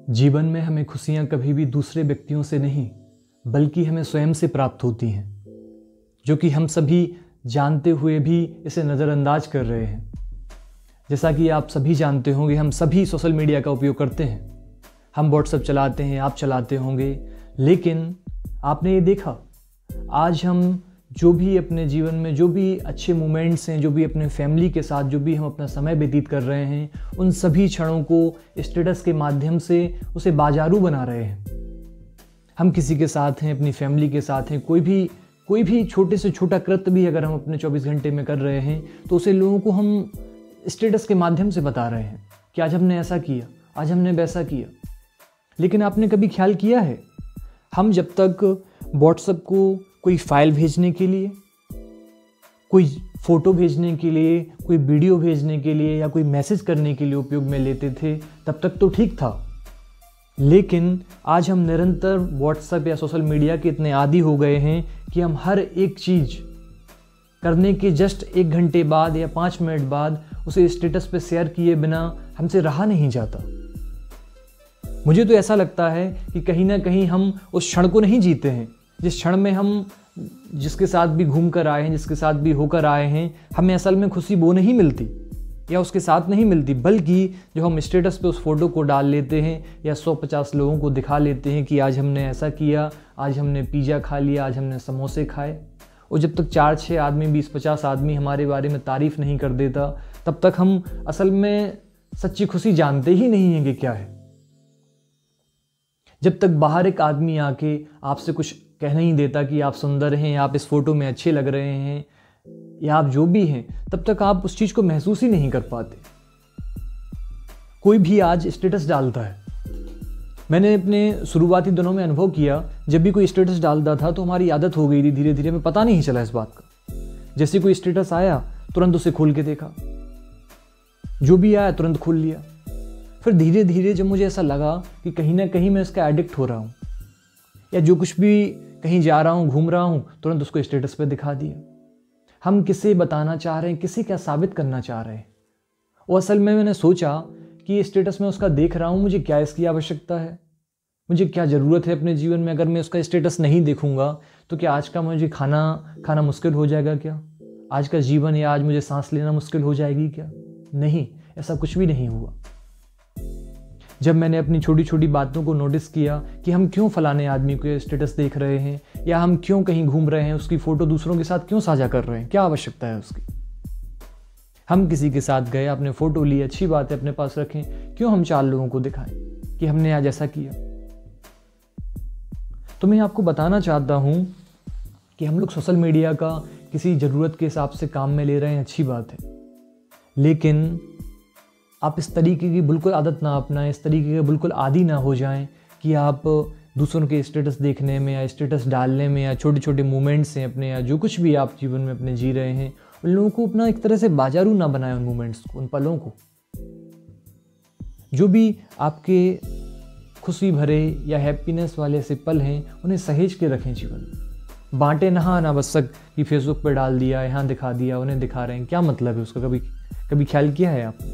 जीवन में हमें खुशियाँ कभी भी दूसरे व्यक्तियों से नहीं बल्कि हमें स्वयं से प्राप्त होती हैं, जो कि हम सभी जानते हुए भी इसे नज़रअंदाज कर रहे हैं। जैसा कि आप सभी जानते होंगे, हम सभी सोशल मीडिया का उपयोग करते हैं। हम व्हाट्सएप चलाते हैं, आप चलाते होंगे, लेकिन आपने ये देखा, आज हम जो भी अपने जीवन में जो भी अच्छे मोमेंट्स हैं, जो भी अपने फैमिली के साथ जो भी हम अपना समय व्यतीत कर रहे हैं, उन सभी क्षणों को स्टेटस के माध्यम से उसे बाजारू बना रहे हैं। हम किसी के साथ हैं, अपनी फैमिली के साथ हैं, कोई भी छोटे से छोटा कृत्य भी अगर हम अपने 24 घंटे में कर रहे हैं तो उसे लोगों को हम स्टेटस के माध्यम से बता रहे हैं कि आज हमने ऐसा किया, आज हमने वैसा किया। लेकिन आपने कभी ख्याल किया है, हम जब तक व्हाट्सएप को कोई फाइल भेजने के लिए, कोई फ़ोटो भेजने के लिए, कोई वीडियो भेजने के लिए या कोई मैसेज करने के लिए उपयोग में लेते थे, तब तक तो ठीक था। लेकिन आज हम निरंतर व्हाट्सएप या सोशल मीडिया के इतने आदी हो गए हैं कि हम हर एक चीज़ करने के जस्ट 1 घंटे बाद या 5 मिनट बाद उसे स्टेटस पे शेयर किए बिना हमसे रहा नहीं जाता। मुझे तो ऐसा लगता है कि कहीं ना कहीं हम उस क्षण को नहीं जीते हैं, जिस क्षण में हम जिसके साथ भी घूम कर आए हैं, जिसके साथ भी होकर आए हैं, हमें असल में खुशी वो नहीं मिलती या उसके साथ नहीं मिलती, बल्कि जो हम स्टेटस पे उस फोटो को डाल लेते हैं या 150 लोगों को दिखा लेते हैं कि आज हमने ऐसा किया, आज हमने पिज़्ज़ा खा लिया, आज हमने समोसे खाए। और जब तक 4-6 आदमी, 20-50 आदमी हमारे बारे में तारीफ़ नहीं कर देता, तब तक हम असल में सच्ची खुशी जानते ही नहीं हैं कि क्या है। जब तक बाहर एक आदमी आके आपसे कुछ कह नहीं देता कि आप सुंदर हैं, आप इस फोटो में अच्छे लग रहे हैं या आप जो भी हैं, तब तक आप उस चीज़ को महसूस ही नहीं कर पाते। कोई भी आज स्टेटस डालता है, मैंने अपने शुरुआती दिनों में अनुभव किया, जब भी कोई स्टेटस डालता था तो हमारी आदत हो गई थी, धीरे धीरे हमें पता नहीं चला इस बात का। जैसे कोई स्टेटस आया तुरंत उसे खोल के देखा, जो भी आया तुरंत खोल लिया। फिर धीरे धीरे जब मुझे ऐसा लगा कि कहीं ना कहीं मैं इसका एडिक्ट हो रहा हूँ, या जो कुछ भी कहीं जा रहा हूँ, घूम रहा हूँ, तुरंत उसको स्टेटस पे दिखा दिया। हम किसे बताना चाह रहे हैं, किसे क्या साबित करना चाह रहे हैं। और असल में मैंने सोचा कि स्टेटस में उसका देख रहा हूँ, मुझे क्या इसकी आवश्यकता है, मुझे क्या ज़रूरत है अपने जीवन में। अगर मैं उसका स्टेटस नहीं देखूंगा तो क्या आज का मुझे खाना मुश्किल हो जाएगा क्या? आज का जीवन या आज मुझे सांस लेना मुश्किल हो जाएगी क्या? नहीं, ऐसा कुछ भी नहीं हुआ। जब मैंने अपनी छोटी छोटी बातों को नोटिस किया कि हम क्यों फलाने आदमी को स्टेटस देख रहे हैं, या हम क्यों कहीं घूम रहे हैं, उसकी फ़ोटो दूसरों के साथ क्यों साझा कर रहे हैं, क्या आवश्यकता है उसकी। हम किसी के साथ गए, अपने फ़ोटो ली, अच्छी बात है, अपने पास रखें, क्यों हम 4 लोगों को दिखाएं कि हमने आज ऐसा किया। तो मैं आपको बताना चाहता हूँ कि हम लोग सोशल मीडिया का किसी ज़रूरत के हिसाब से काम में ले रहे हैं, अच्छी बात है, लेकिन आप इस तरीके की बिल्कुल आदत ना अपनाएं, इस तरीके के बिल्कुल आदी ना हो जाएं कि आप दूसरों के स्टेटस देखने में या स्टेटस डालने में या छोटे छोटे मोमेंट्स हैं अपने, या जो कुछ भी आप जीवन में अपने जी रहे हैं, उन लोगों को अपना एक तरह से बाजारू ना बनाएं, उन मोमेंट्स को, उन पलों को। जो भी आपके खुशी भरे या हैप्पीनेस वाले ऐसे पल हैं, उन्हें सहेज के रखें जीवन में। बांटे ना बस कि फेसबुक पर डाल दिया, यहाँ दिखा दिया, उन्हें दिखा रहे हैं, क्या मतलब है उसका? कभी ख्याल किया है आपने?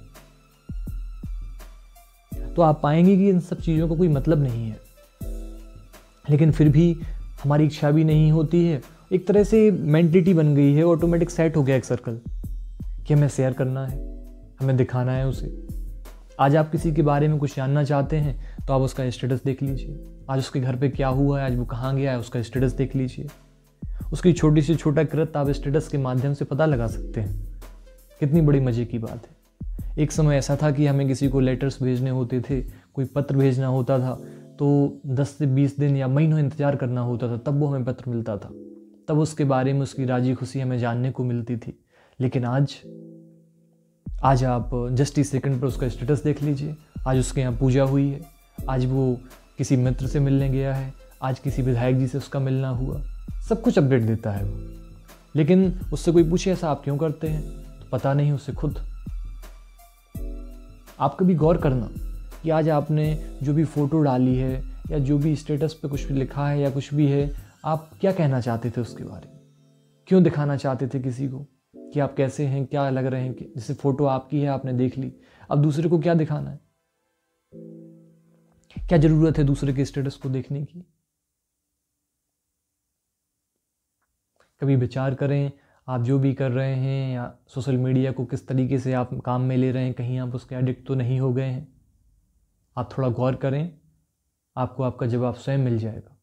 तो आप पाएंगे कि इन सब चीज़ों का कोई मतलब नहीं है, लेकिन फिर भी हमारी इच्छा भी नहीं होती है। एक तरह से मेंटलिटी बन गई है, ऑटोमेटिक सेट हो गया एक सर्कल कि हमें शेयर करना है, हमें दिखाना है उसे। आज आप किसी के बारे में कुछ जानना चाहते हैं तो आप उसका स्टेटस देख लीजिए, आज उसके घर पे क्या हुआ है, आज वो कहाँ गया है, उसका स्टेटस देख लीजिए। उसकी छोटी से छोटा कृत्य आप स्टेटस के माध्यम से पता लगा सकते हैं। कितनी बड़ी मज़े की बात है। एक समय ऐसा था कि हमें किसी को लेटर्स भेजने होते थे, कोई पत्र भेजना होता था, तो 10 से 20 दिन या महीनों इंतज़ार करना होता था, तब वो हमें पत्र मिलता था, तब उसके बारे में उसकी राजी खुशी हमें जानने को मिलती थी। लेकिन आज आप जस्ट इस सेकंड पर उसका स्टेटस देख लीजिए। आज उसके यहाँ पूजा हुई है, आज वो किसी मित्र से मिलने गया है, आज किसी विधायक जी से उसका मिलना हुआ, सब कुछ अपडेट देता है वो। लेकिन उससे कोई पूछे ऐसा आप क्यों करते हैं, तो पता नहीं उसे खुद। आप कभी गौर करना कि आज आपने जो भी फ़ोटो डाली है या जो भी स्टेटस पे कुछ भी लिखा है या कुछ भी है, आप क्या कहना चाहते थे उसके बारे में? क्यों दिखाना चाहते थे किसी को कि आप कैसे हैं, क्या लग रहे हैं? जैसे फ़ोटो आपकी है, आपने देख ली, अब दूसरे को क्या दिखाना है? क्या ज़रूरत है दूसरे के स्टेटस को देखने की? कभी विचार करें, आप जो भी कर रहे हैं या सोशल मीडिया को किस तरीके से आप काम में ले रहे हैं, कहीं आप उसके एडिक्ट तो नहीं हो गए हैं? आप थोड़ा गौर करें, आपको आपका जवाब स्वयं मिल जाएगा।